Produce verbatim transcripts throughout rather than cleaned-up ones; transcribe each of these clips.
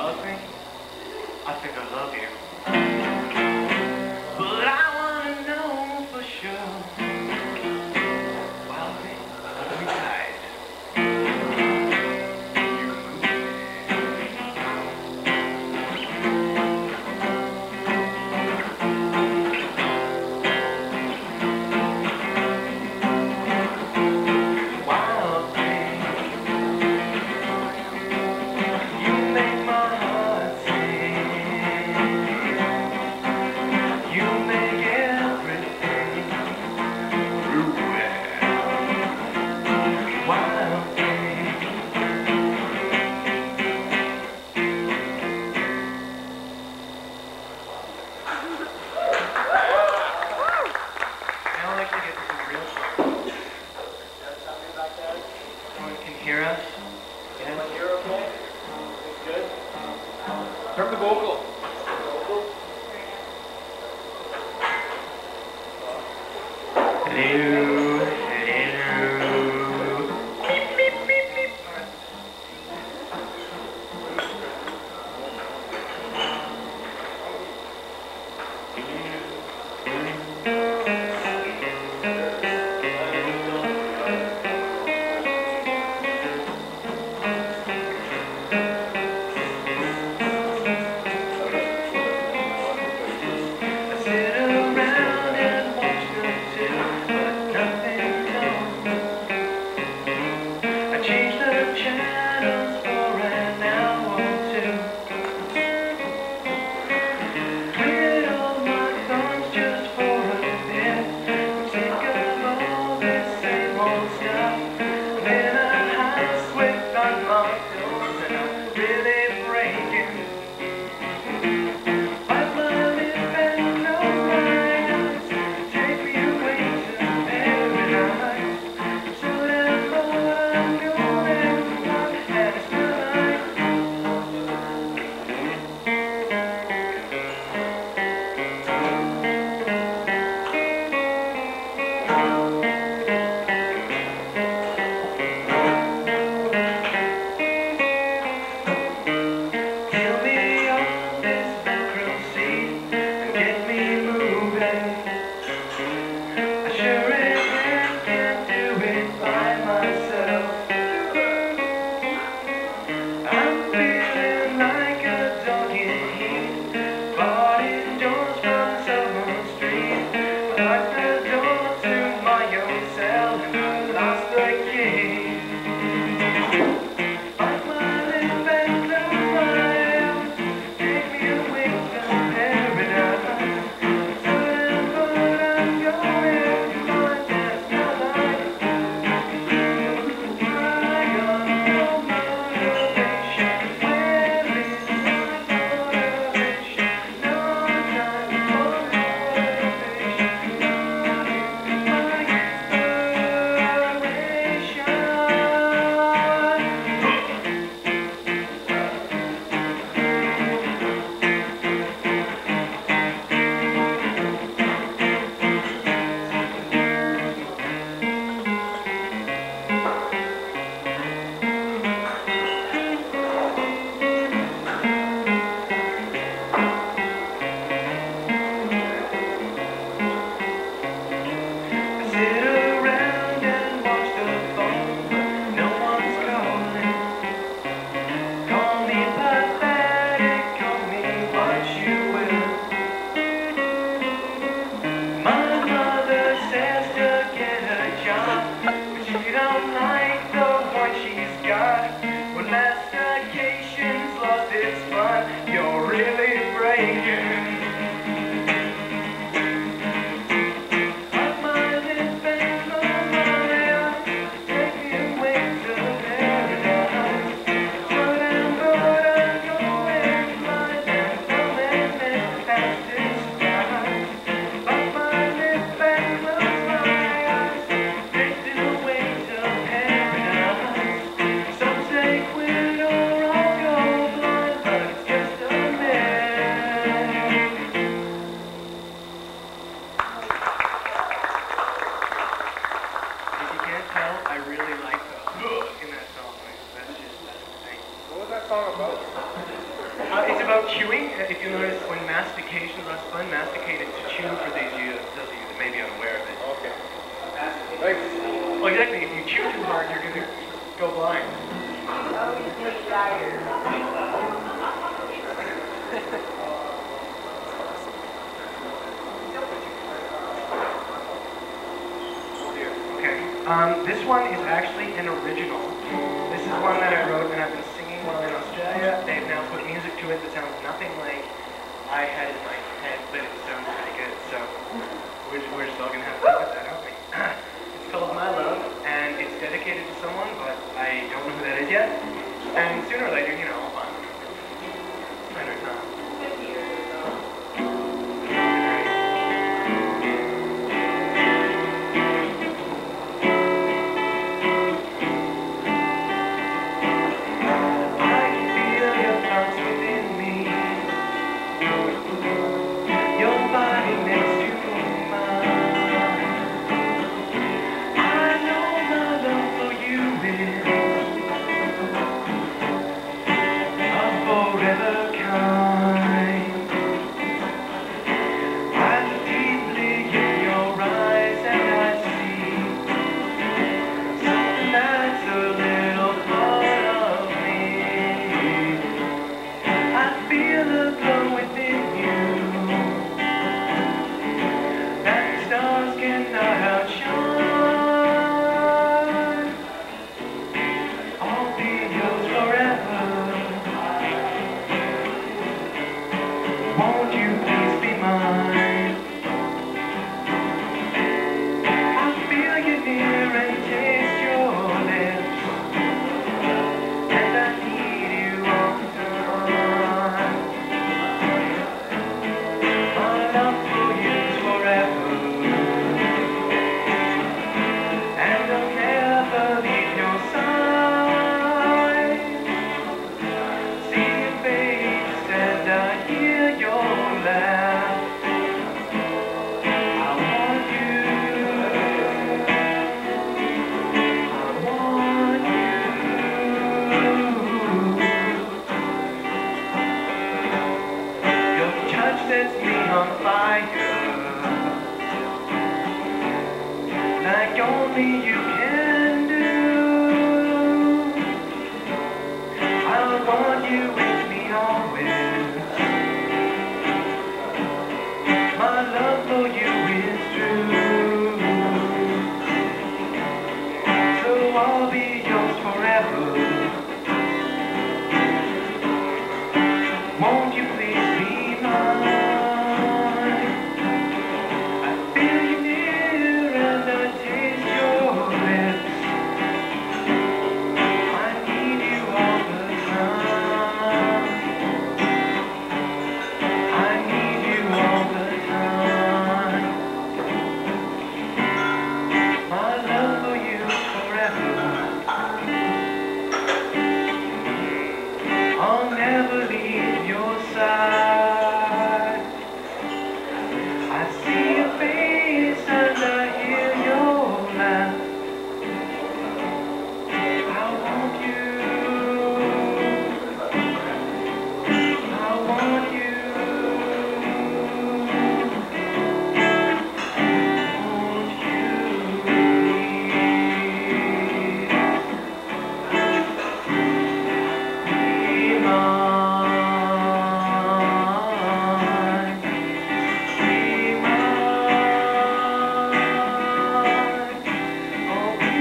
love me? I think I love you. But I wanna know for sure. Well, then, hold me tight. Hear us? Yeah. Hear okay? Good. Turn the vocal. Hello, hello. Beep, beep, beep, beep. Just it's about chewing. If you notice, when mastication is less fun, masticate is to chew for these you, those of you that may be unaware of it. Okay. Thanks. Well, exactly. If you chew too hard, you're going to go blind. Okay. Um, this one is actually an original. This is one that I wrote and I've been singing while in Australia. They've now put music to it that sounds nothing like I had in my head, but it sounds pretty good. So we're, we're still going to have to look at that, aren't we? It's called My Love, and it's dedicated to someone, but I don't know who that is yet. And sooner or later, you know, I'll find them. Find her time. fifty years ago. Won't you please be mine? I feel you near and taste your lips, and I need you all the time. My love for you is forever, and I'll never leave your side. See your face and I hear your laugh. I want you. I want you. Your touch sets me on fire, like only you can do. I want you with me always. My love for you is true, so I'll be yours forever. Won't you please be mine? I feel you near and I taste your lips. I need you all the time. I need you all the time. My love for you is forever. I'll never leave your side. I see your face and I hear your laugh. I want you. I want you. Won't you please be mine? Be mine. Oh, be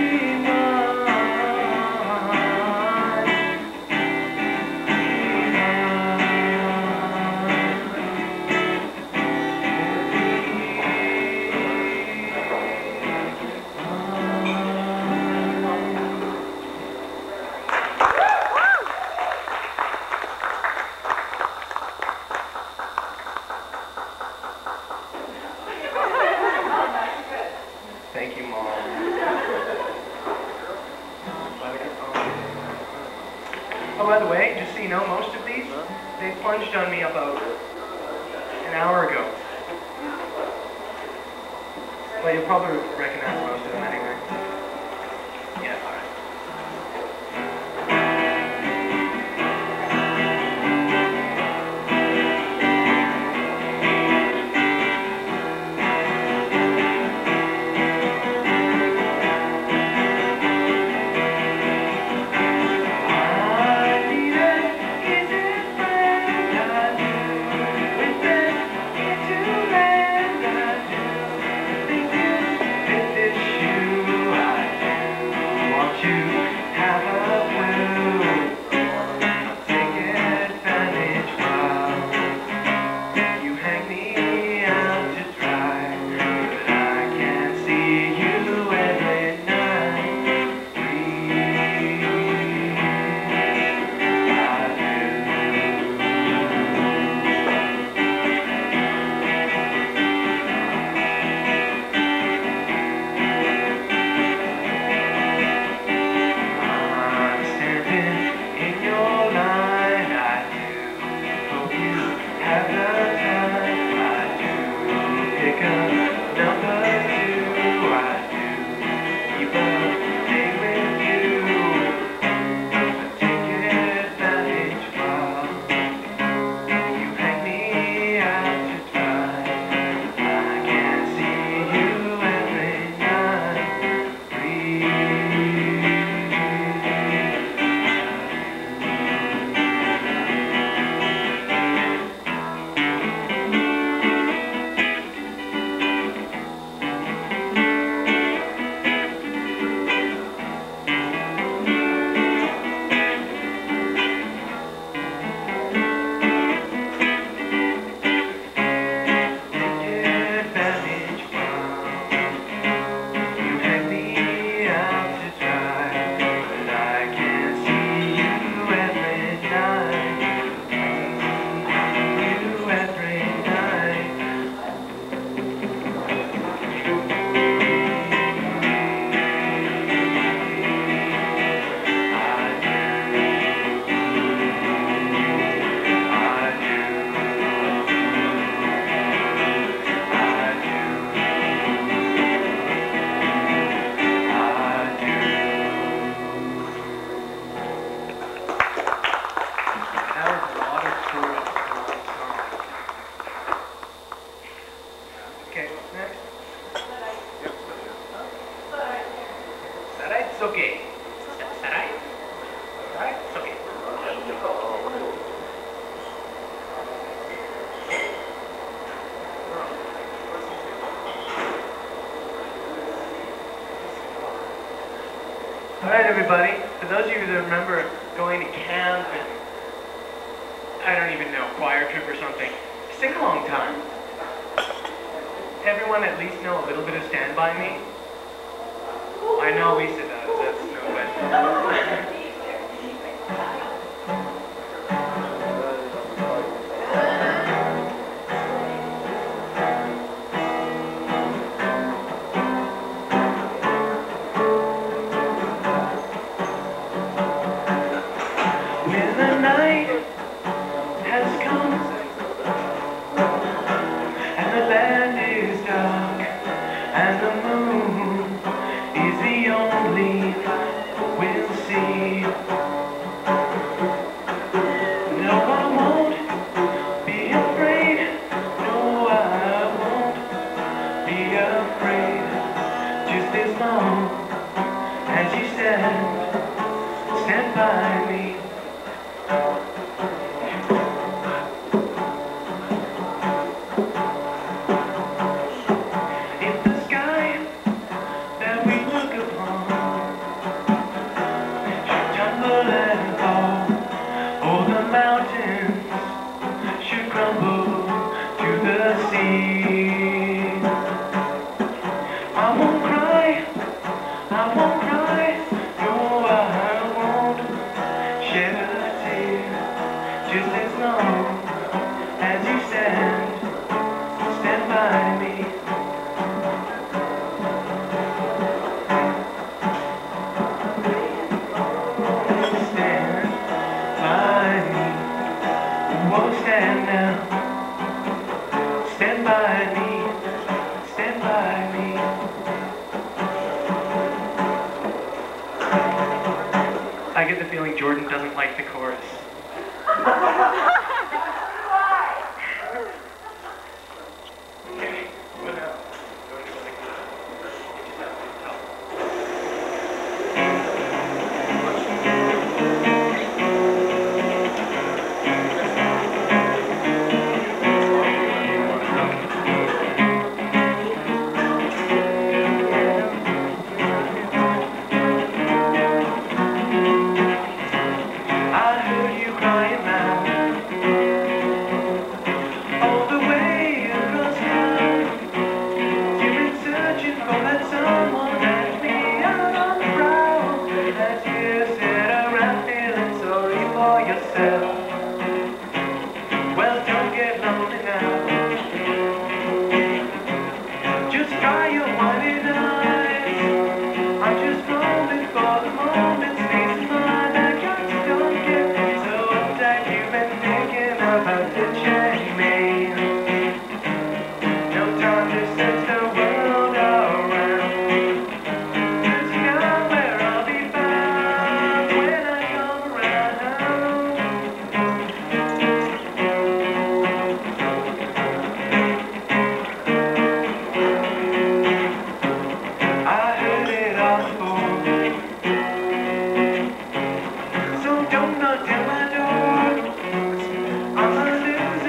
Thank you, Mom. Oh, by the way, just so you know, most of these, they plunged on me about an hour ago. Well, you'll probably recognize most of them anyway. Yeah, alright. Alright everybody, for those of you that remember going to camp and I don't even know, choir trip or something, sing-along time. Everyone at least know a little bit of Stand By Me? I know Lisa does, that's no question. Stand by me. If the sky that we look upon should tumble and fall, or the mountains should crumble to the sea, I won't cry, I won't cry, no I won't shed a tear, just as long as you stand, stand by me. Stand by me, won't stand now, stand by me, stand by me. I get the feeling Jordan doesn't like the chorus. Okay, what else? Well, don't get lonely now. Just dry your whining eyes. I'm just rolling for the moment. Stays in mind, I got to don't get so uptight. You've been thinking about ditching me. No time to search the world around. Just you know where I'll be found when I come around. So don't knock down my door. I'm a loser.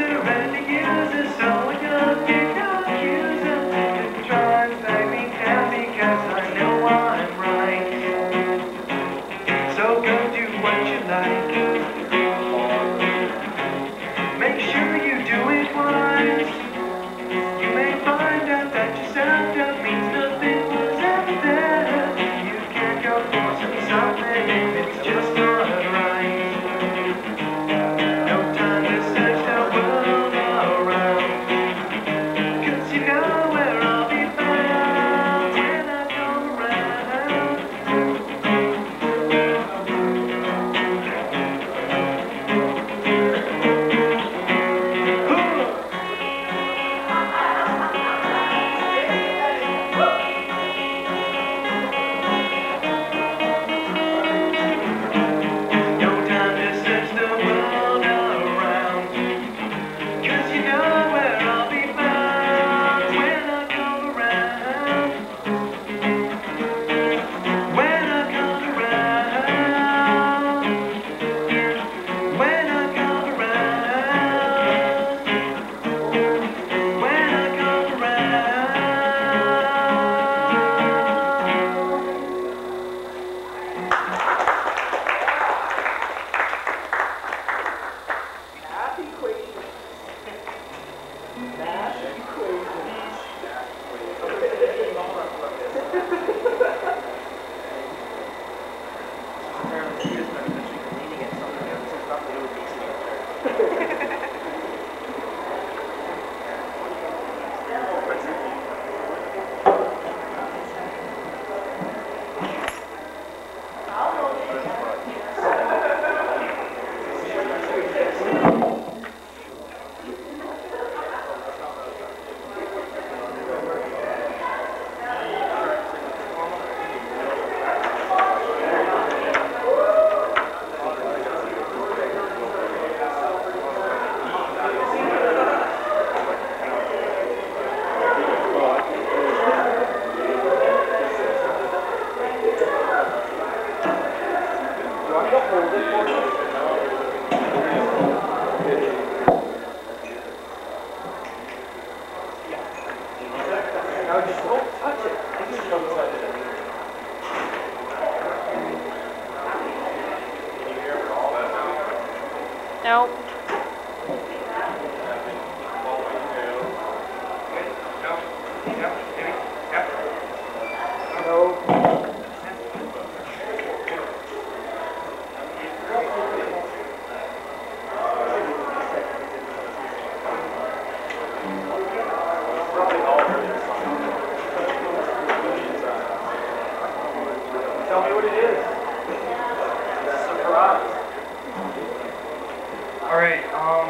Um,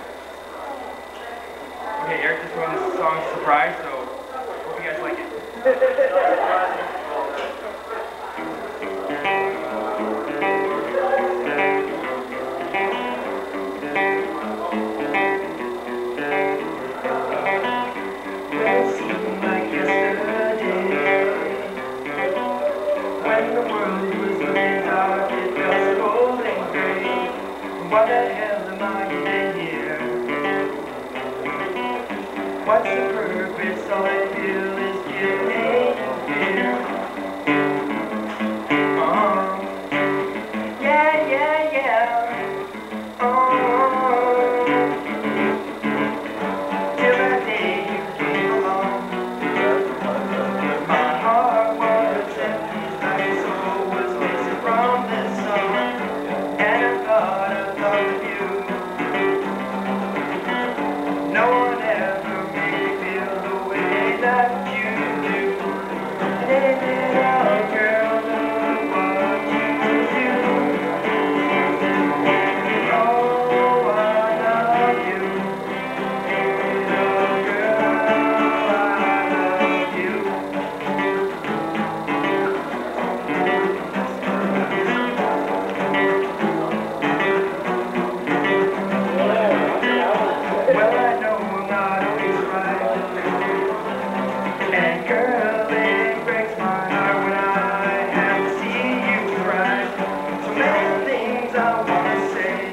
okay, Eric just wrote this song surprise, so hope you guys like it. When the world was looking dark, it felt cold and gray. What the hell am I doing here? What's the purpose? All I feel is guilt, hate, and fear. Oh, yeah, yeah, yeah. Oh, till that day you came along. My heart was empty, my soul was missing from this song. And I thought, I thought of you. No one ever made me feel the way that you do. Hey, little girl, look what you do. Oh, I love you. Little girl, I love you. Well, I know I'm not always right. And girl, it breaks my heart when I have to see you cry. So many things I wanna say.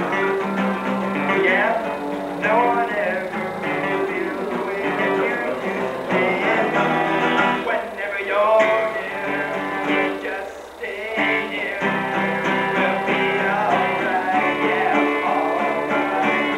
Yeah, no one ever made me feel the way that you do today. And whenever you're here, just stay near. We'll be alright, yeah, alright.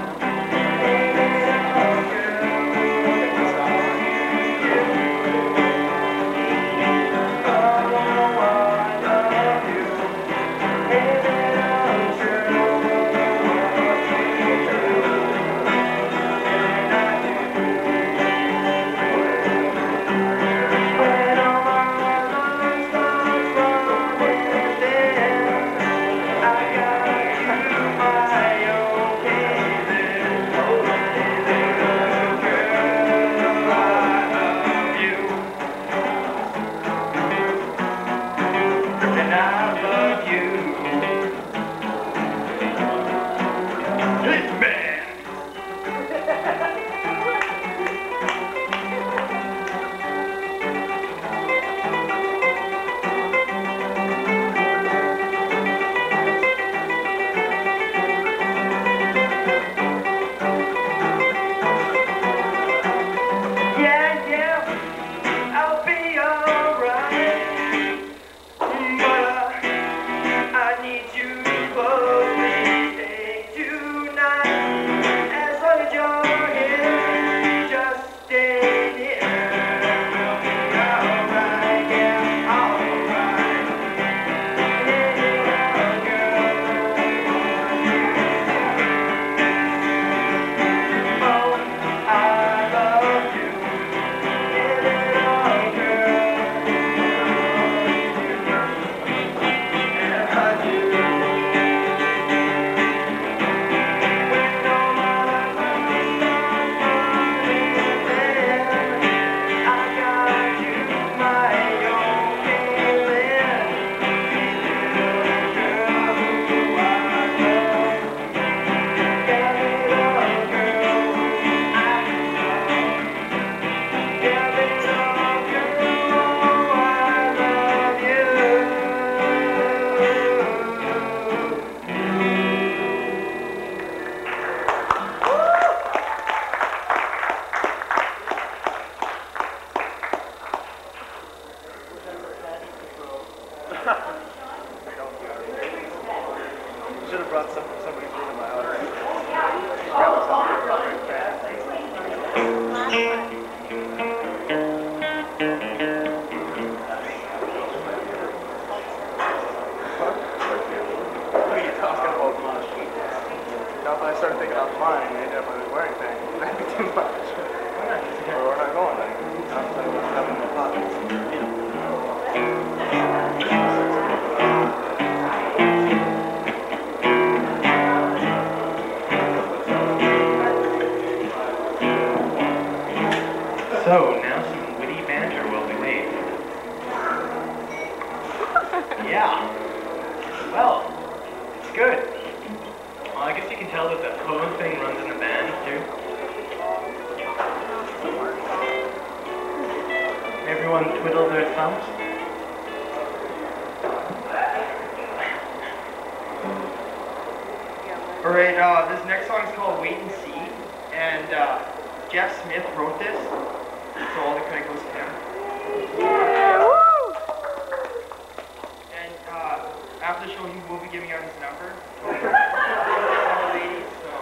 And I love you. Hitman! Yeah, yeah, I'll be alright. But I need you close me, stay tonight. As long as you're here, just stay near. We'll be alright, yeah, alright. Little girl, oh, I love you. Little girl, and I do. When all my love starts falling in, I got you, my own feeling. Little girl who I love. Yeah, little girl I love. Yeah, little girl, I love you. Should have brought some, somebody's room in my house. What are you talking about? Now if I start thinking offline, I end up wearing things. That'd be too much. Or we're not going. Like, I'm just like, what's happening in my pockets? You know. phone thing runs in the band too. Everyone twiddle their thumbs. Alright, uh, this next song is called Wait and See, and uh, Jeff Smith wrote this, so all the credit goes to him. And uh, after the show, he will be giving out his number. Ladies, so.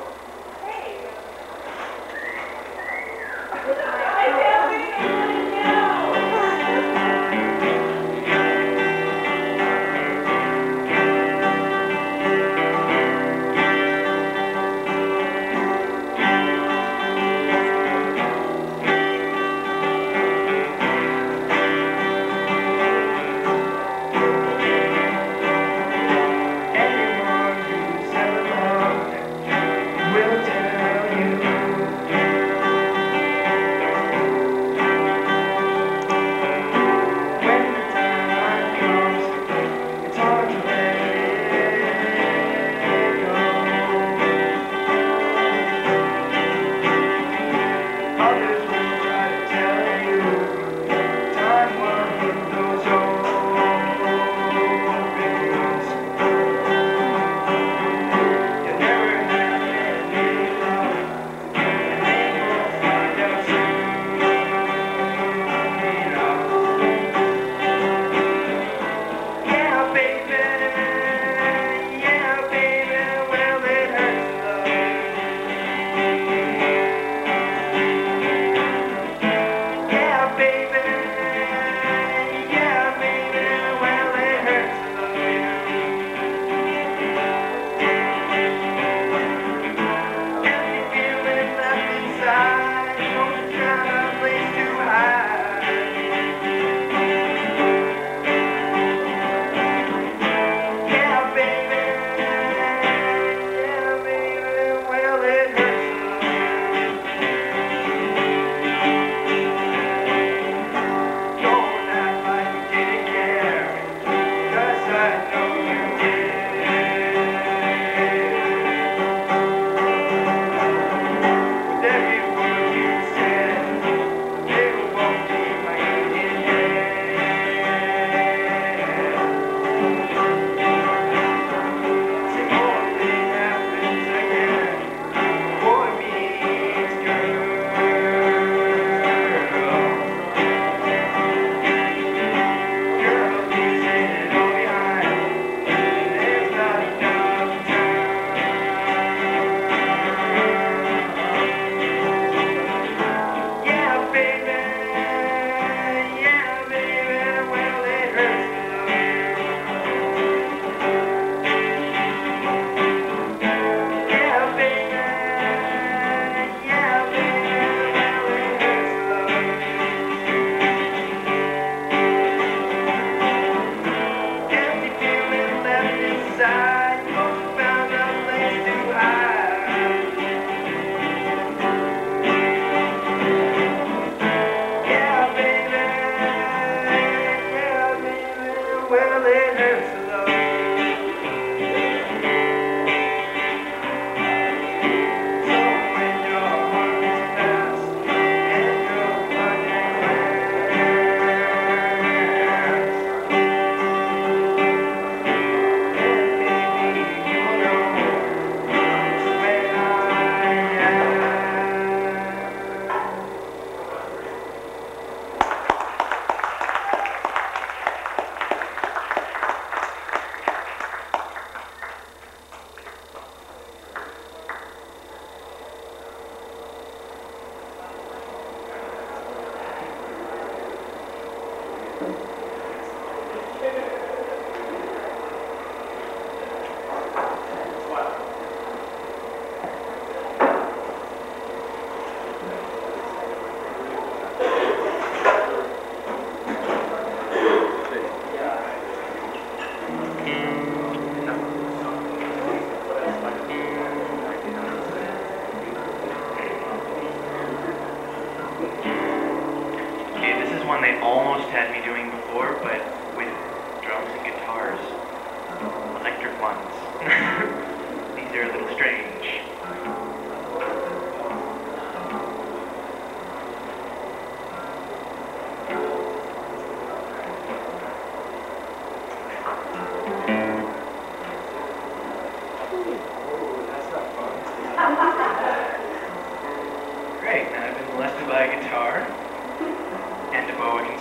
One they almost had me doing before, but with drums and guitars. Electric ones. These are a little strange.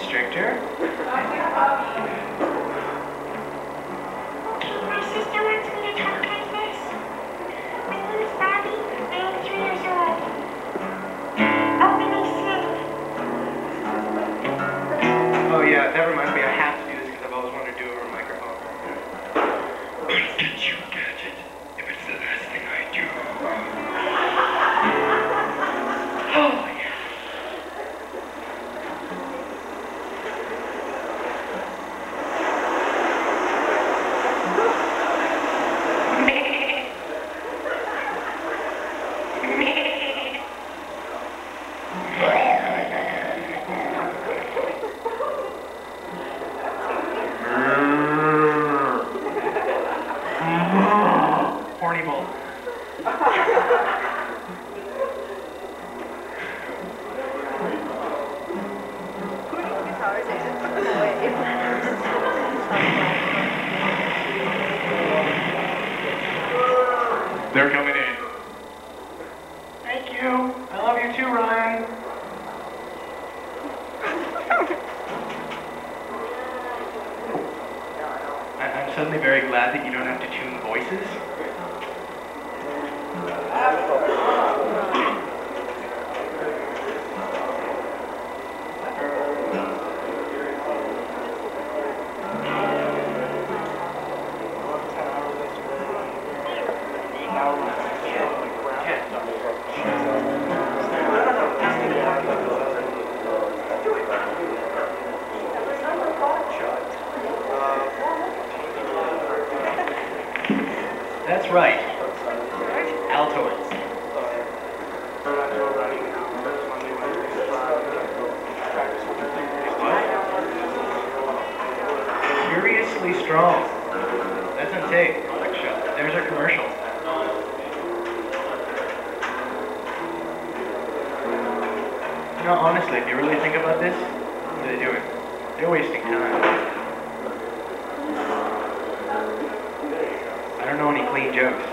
stricter. My sister wants me to talk like this. My name is Bobby. I am three years old. Oh, and I sing. Oh yeah, that reminds me, I have to do this because I've always wanted to do it over a microphone. I'm gonna get you a gadget if it's the last thing I do. Oh yeah. Horny bull. They're coming in. Thank you. I love you too, Ryan. I- I'm suddenly very glad that you don't have to tune voices. That's right. Altoids. Curiously strong. That's on tape. There's our commercial. No, honestly, if you really think about this, what are they doing? They're wasting time. I don't know any clean jokes.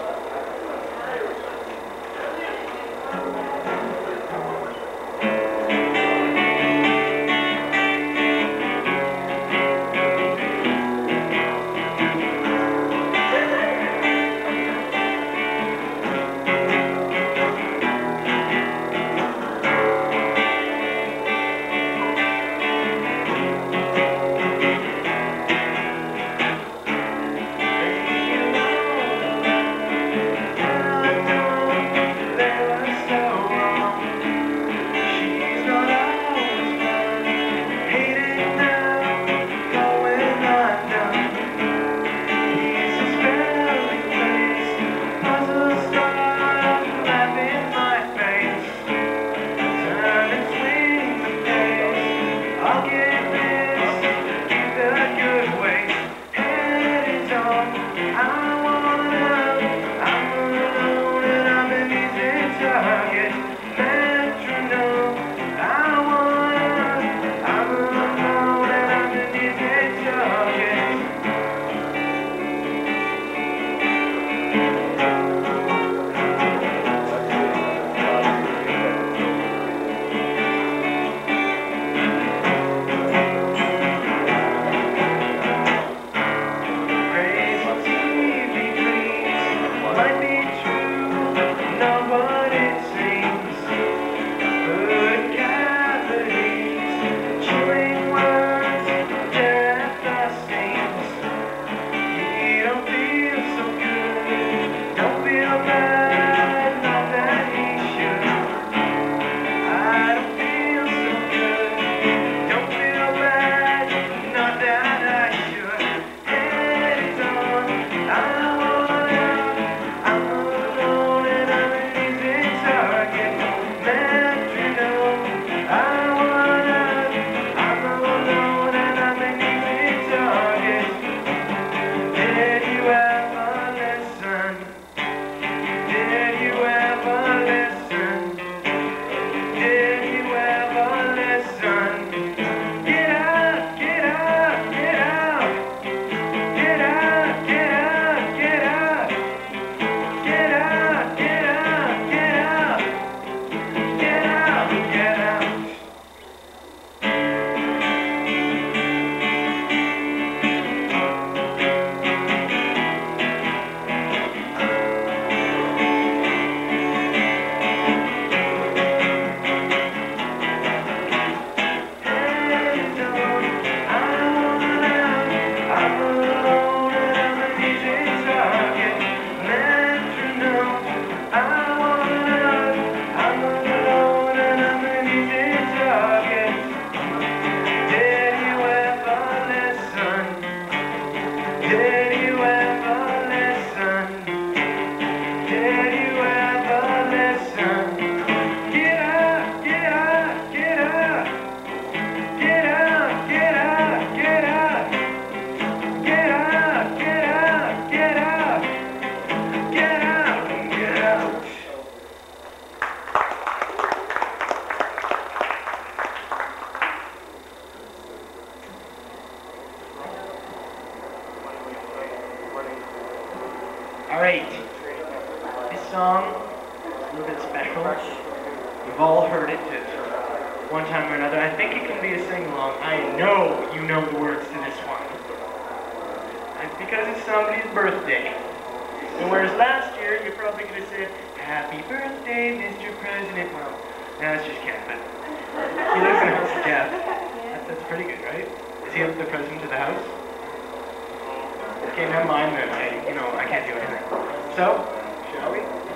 much. You've all heard it to one time or another. I think it can be a sing-along. I know you know the words to this one. It's because it's somebody's birthday. And whereas last year, you probably could have said, Happy birthday, Mister President. Well, that's just Ken, but he lives in the house with Jeff. That's, that's pretty good, right? Is he the president of the house? Okay, never mind then. I, you know, I can't do anything. So, shall we?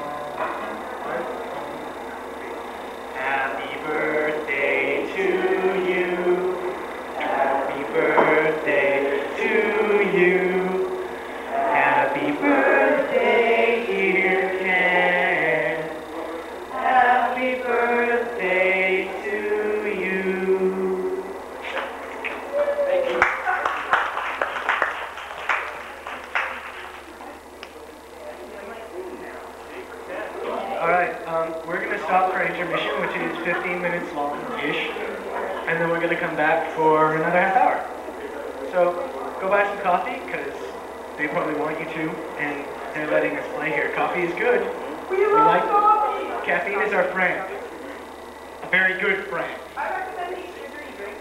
Happy birthday to you. Happy birthday to you. Happy birthday, dear Ken. Happy birthday to you. Thank you. All right, um, we're going to stop for intermission, which is fifteen minutes long-ish, and then we're going to come back for another half hour. So go buy some coffee, because they probably want you to, and they're letting us play here. Coffee is good. We We love like coffee! caffeine is our friend, a very good friend. I recommend these sugary drinks.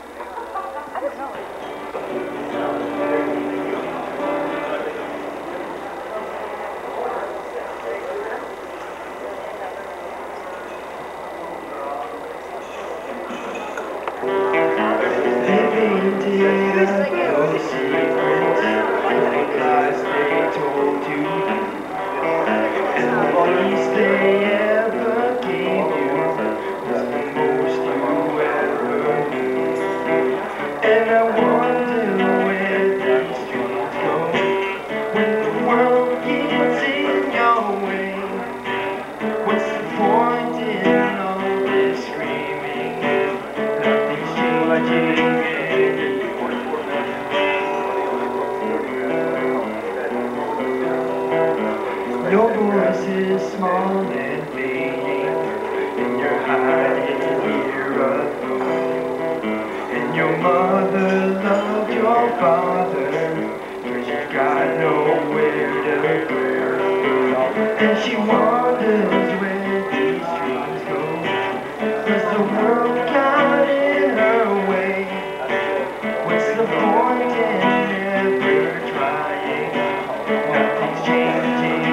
Your voice is small and fading, and you're hiding here alone. And your mother loved your father, but she's got nowhere to go. And she wonders where these dreams go, 'cause the world got in her way. What's the point in ever trying? Nothing's changing.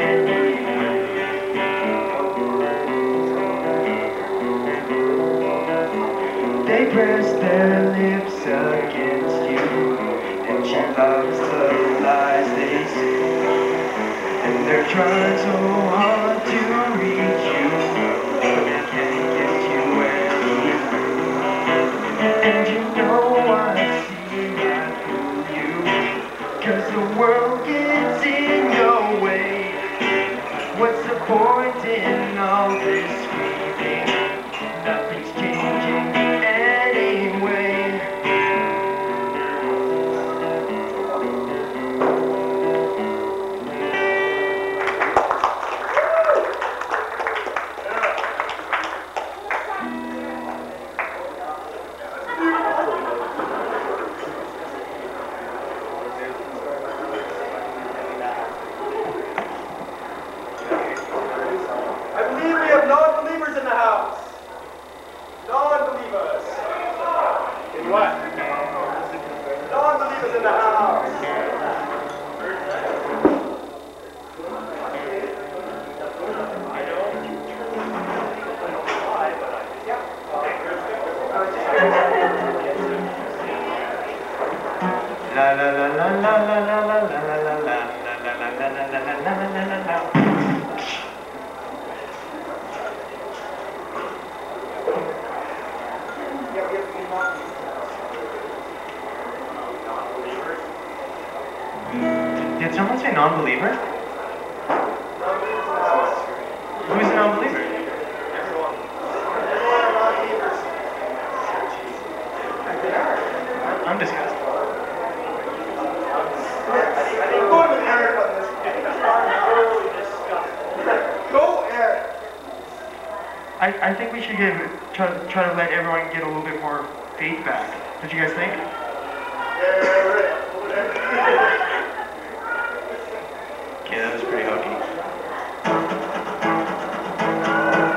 They press their lips against you, and she loves the lies they say. And they're trying so hard to reach you, but they can't get you anywhere. And you know I see right through you, 'cause the world gets in your way. What's the point in all this screaming? Nothing's changing anyway. I believe we have non-believers in the house. Non-believers. In what? Non-believers in the house. La la la la la la la la la la la la la la la la la la. Did someone say non-believer? Who's a non-believer? I'm disgusted. Go with Eric on this. Go, Eric. I, I think we should give try, try to let everyone get a little bit more feedback. Don't you guys think? Okay, that was pretty hokey.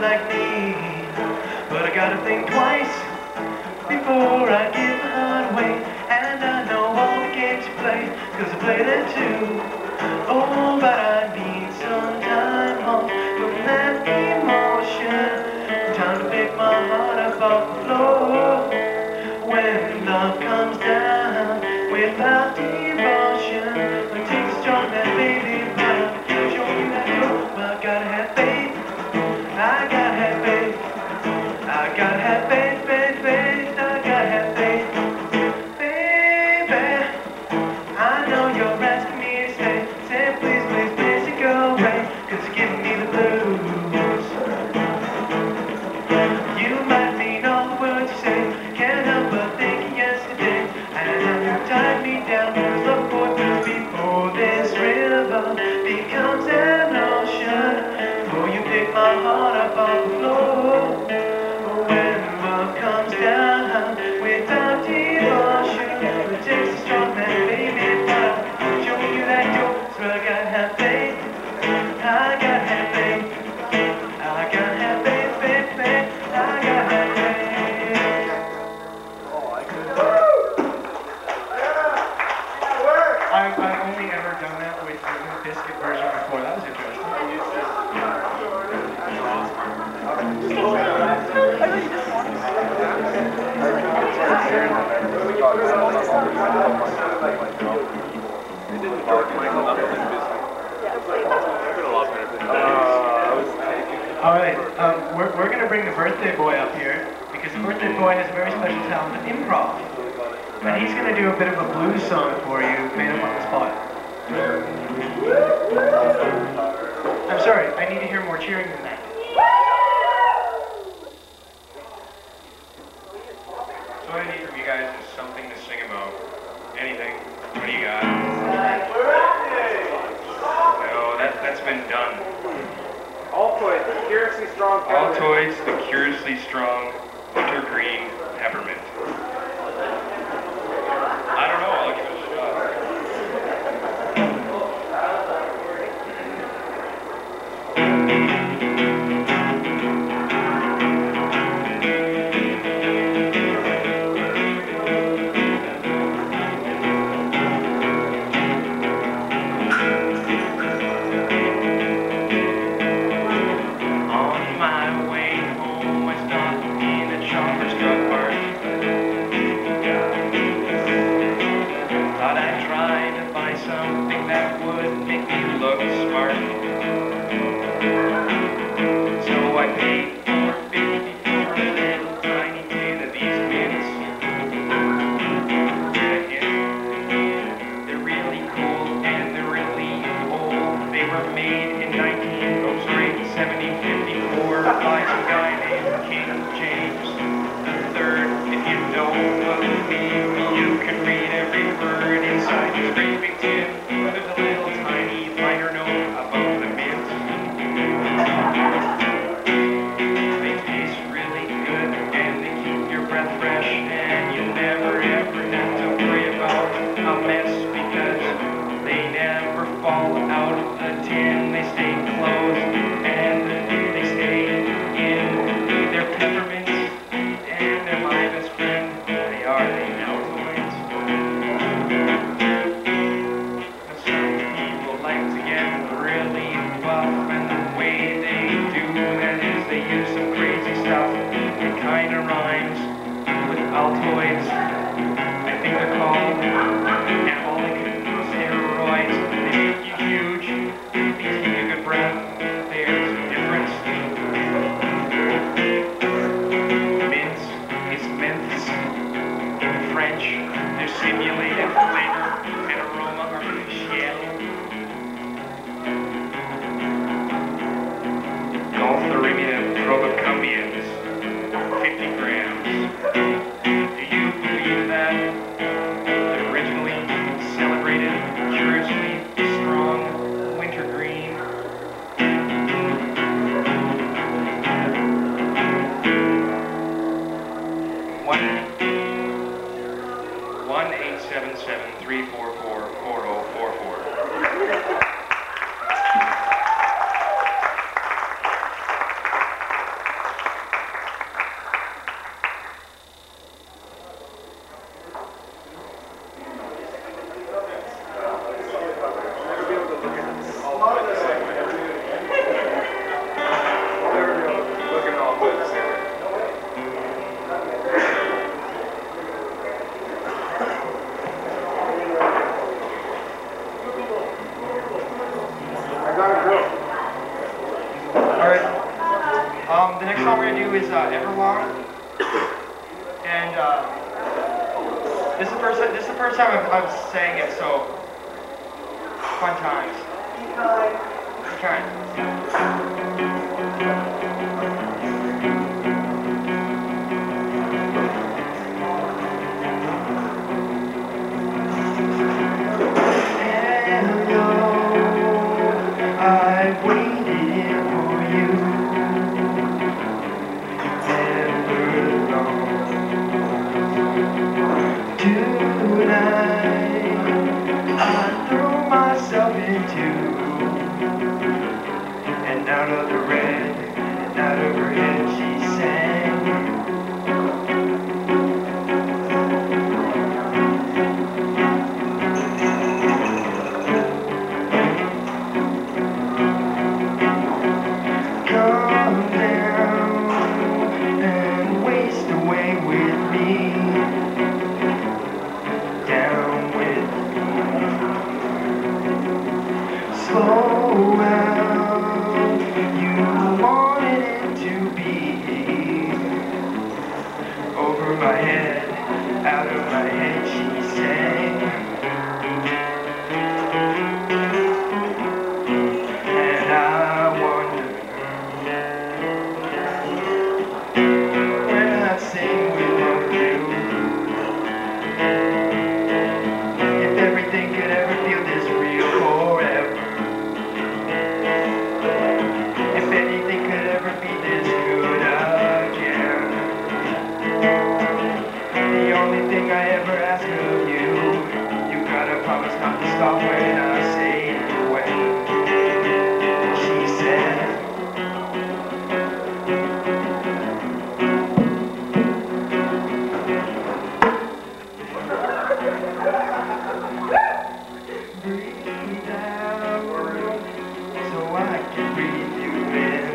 like me. But I gotta think twice before I give my heart away. And I know all the games you play, cause I play them too. Oh, but I need some time off from that emotion. Time to pick my heart up off the floor. When love comes down without devotion, it takes a strong man, baby, but show me that door. But I gotta have faith, I gotta have faith, I gotta have faith, faith, faith, I gotta have faith. Baby, I know you're asking me to stay. Say please, please, please, don't go away, cause you're giving me the blues. You might mean all the words you say, can't help but thinking yesterday. And how you tied me down, cause love boy feels before this river becomes an ocean. Before you pick my heart up off the floor. When love comes down without devotion, it takes a strong man, baby, but I'll show you that door. So I gotta have faith, I gotta have faith, I gotta have faith, faith, faith, I gotta have faith. Oh, I could. I've, I've only ever done that with the Limp Bizkit version before. That was interesting. All right, um, we're, we're going to bring the birthday boy up here because the birthday boy has a very special talent of improv. And he's going to do a bit of a blues song for you, made up on the spot. I'm sorry, I need to hear more cheering than that. So what I need from you guys is something to sing about. Anything. What do you got? No, that, that's been done. Altoids, the curiously strong peppermint. Altoids, the curiously strong wintergreen peppermint. I don't know, I'll give it a On my way home, I stopped in a Shoppers Drug Mart. Thought I'd try to buy something that would make me look smart. So I paid four fifty for a little tiny tin of these mints. They're really cool and they're really old. They were made in nineteen, oh sorry, seventeen fifty-four by some guy named King James the Third. If you don't believe me, you can read every word inside this great big tin. There's a little tiny liner note about the mint. They taste really good and they keep your breath fresh, and you'll never ever have to worry about a mess because they never fall out of the tin. They stay closed and they stay in their peppermints, and they're my best friend. They are the Altoids. Some people like to get really buff, and the way they do that is they use some crazy stuff. It kinda rhymes with Altoids. I think they're called anabolic steroids. They make you huge. These give you good breath. There's a difference. Mints is mints. In French, they're simulated flavor and aroma artificial. Goltharinium probicumbians, fifty grams. Do you believe that? They originally celebrated curiously strong wintergreen. One, one eight seven seven three four four four zero four four. uh, this is the first this is the first time I've, I've sang it, so fun times. Be kind. I've waited for you ever long. Tonight I throw myself into, and out of the red, and out of her head she sang. Come down and waste away with me, down with me. Slow out, you wanted it to be. Over my head, out of my head she sang. And I wonder, when I sing with you, if everything could ever feel this real forever, if anything could ever be this good again. The only thing I ever ask of you, you gotta promise not to stop when I say when. She said, breathe out so I can breathe you in,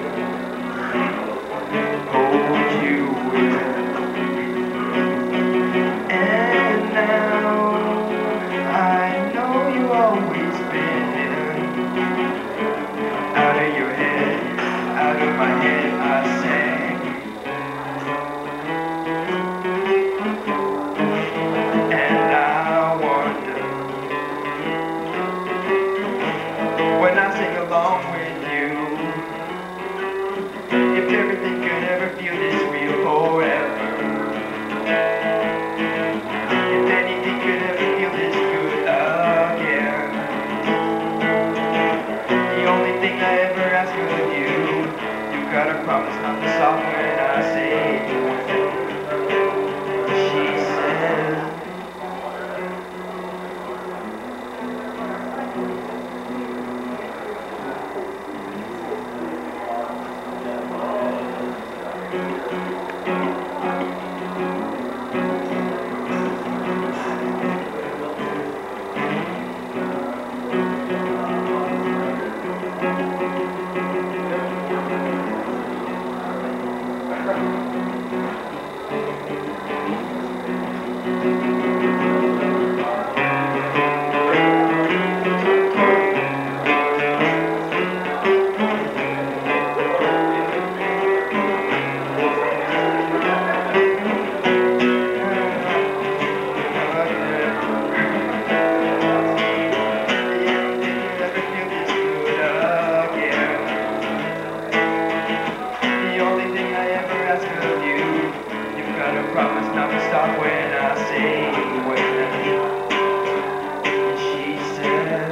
hold you in. And now I know you always been out of your head, out of my head I sang. And I wonder, when I sing along with you, if everything could ever feel this real forever, if anything could ever feel this good again. The only thing I ever ask of you, you gotta promise not to stop when I say when. She said, promise not to stop when I say when. She said,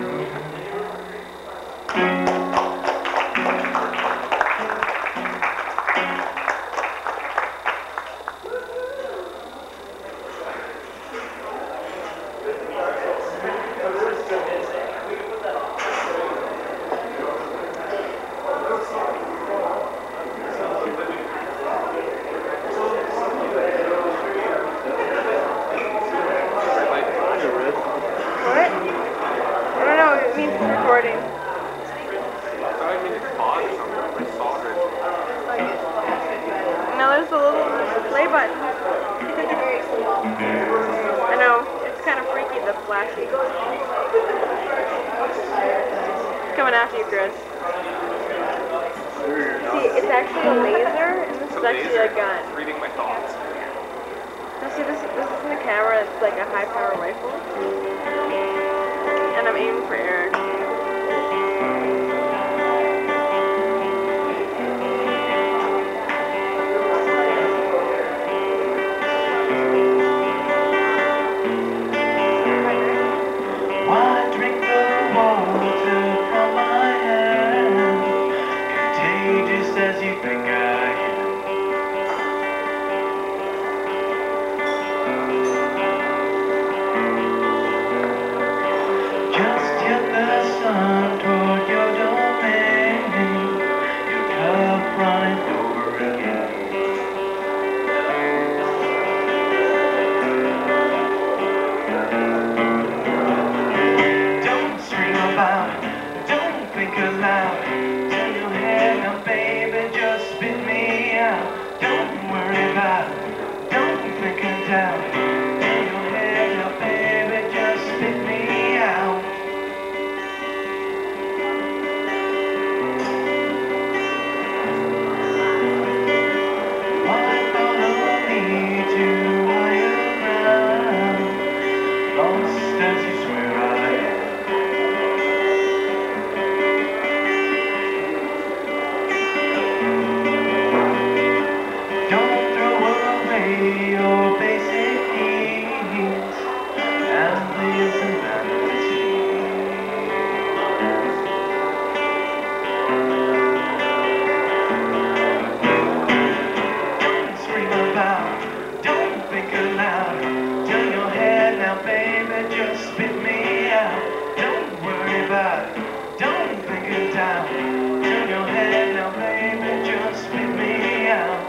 now there's a little play button. I know, it's kind of freaky, the flashy. It's coming after you, Chris. See, it's actually a laser, and this is actually a gun. Reading my thoughts. camera, it's like a high power rifle. And I'm aiming for Eric. Why drink the water from my hand? Contagious as you think I am. Just hit the sun toward your domain. Your cup running over again. Don't scream about, don't think aloud. Turn your head now, baby, just spit me out. Don't worry about, don't think it down. Turn your head now, baby, just spit me out. Why follow me to higher ground? Lost as you swear I am. Don't throw away your basic needs and leave some vanity. Don't scream about, don't think aloud. Turn your head now, baby, just spit me out. Don't worry about it, don't think it down. Turn your head now, baby, just spit me out.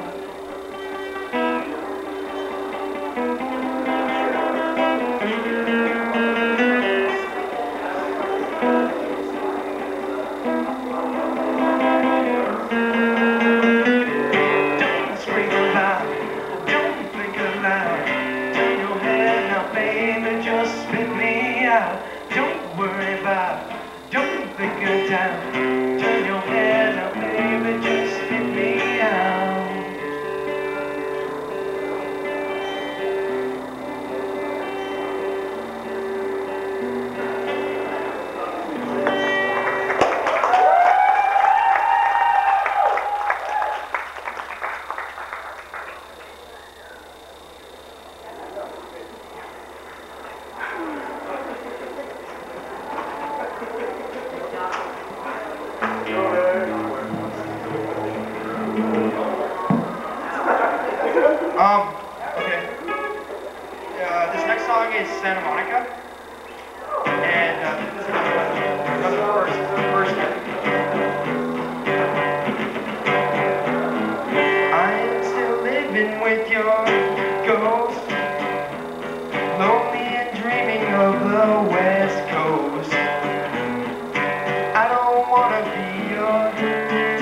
Don't scream aloud, don't think aloud. Turn your head now, baby, just spit me out. Don't worry about it, don't think it down. Turn your head now, baby, just spit me out. Um, okay. Uh, this next song is Santa Monica. And uh, this is another verse. First I am still living with your ghost, lonely and dreaming of the West Coast. I don't wanna be your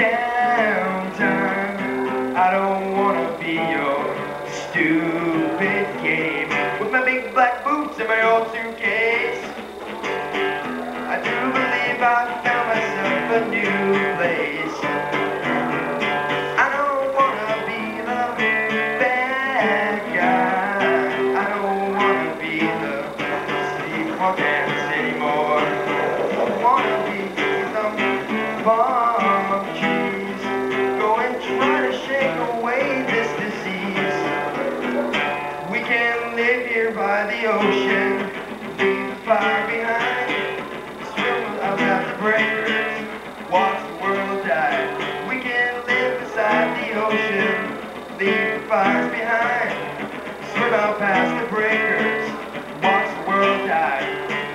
downtime. I don't wanna be your stupid game with my big black boots and my old suitcase. I do believe I found myself a new place. I don't wanna be the bad guy. I don't wanna be the sleepwalk dance anymore. I wanna be the bomb of cheese. Go and try to shake away this disease. We can live here by the ocean, leave the fire behind, swim about the breakers, watch the world die. We can live beside the ocean, leave the fires behind, swim out past the breakers, watch the world die.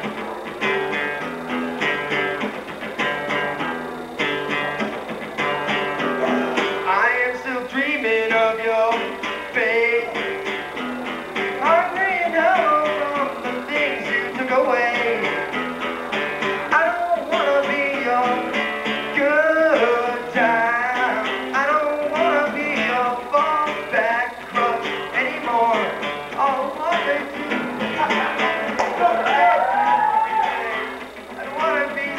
I am still dreaming of your fate, hungry and hollow from the things you took away. I don't wanna be your good time. I don't wanna be your fallback crutch anymore. All I want to do, I don't wanna be.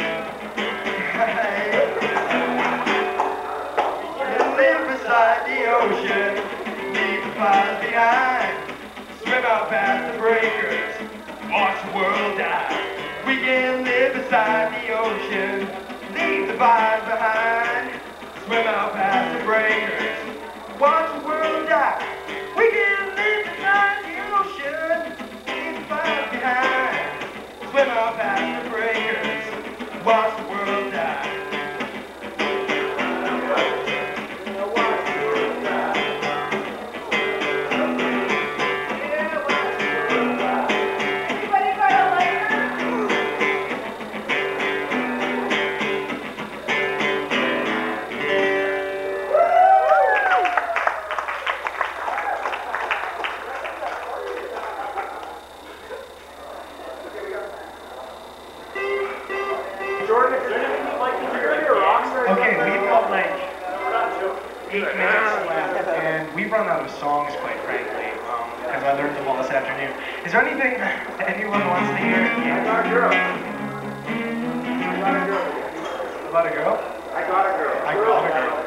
Live beside the ocean, leave the fires behind. swim out past the breakers, watch the world die. We can live beside the ocean, leave the vibe behind. Swim out past the breakers, watch the world die. We can live beside the ocean, leave the vibe behind. Swim out past the breakers, watch the world die. Okay, we've got like eight minutes left, and we've run out of songs, quite frankly, um, because I learned them all this afternoon. Is there anything anyone wants to hear? Yeah. I got a girl. I got a girl. About a girl? I got a girl. I got a girl.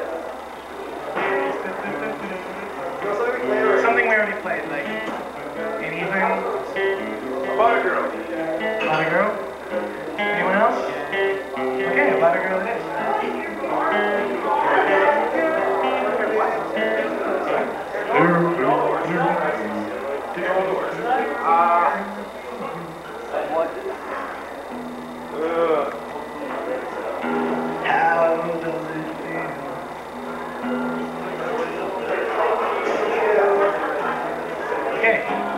Something we already played, like anything? About a girl. About a girl? Anyone else? Okay, about a girl it is. How does it feel? Okay.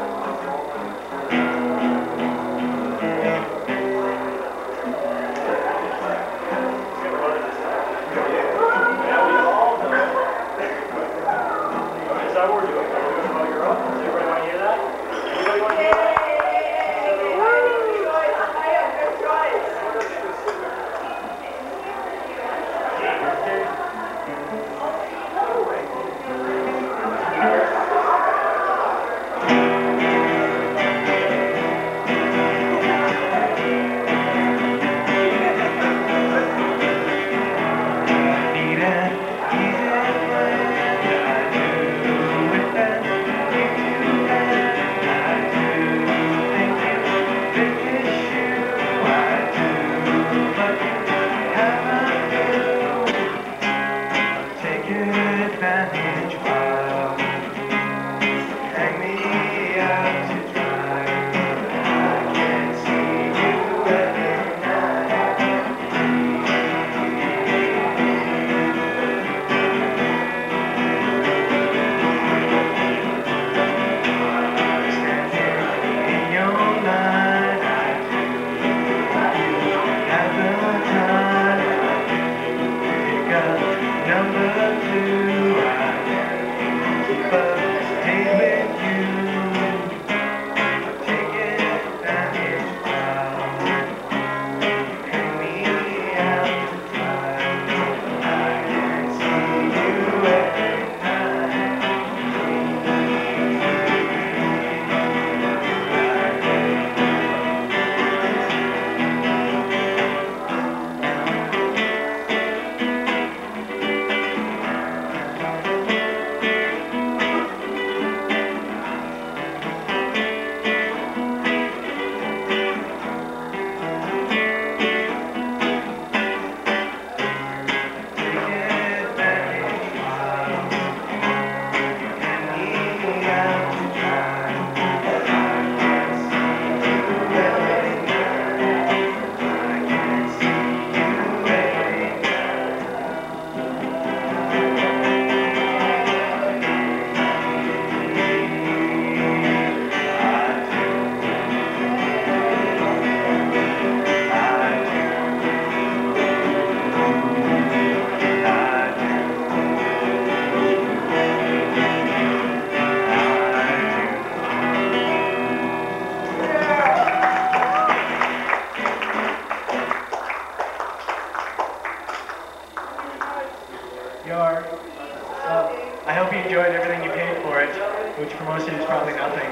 Yar. Uh, I hope you enjoyed everything you paid for it, which for most of you is probably nothing.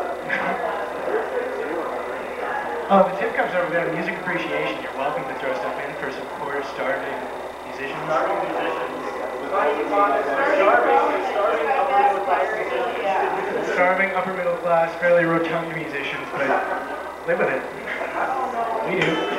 Oh, the tip cup's over there, music appreciation. You're welcome to throw stuff in for support starving musicians. Starving musicians. Starving, starving, starving, starving, starving, upper middle class, fairly rotund musicians, but live with it. We do.